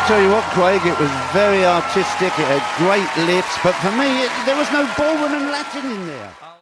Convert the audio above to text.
tell you what, Craig, it was very artistic, it had great lifts, but for me, there was no ballroom and Latin in there.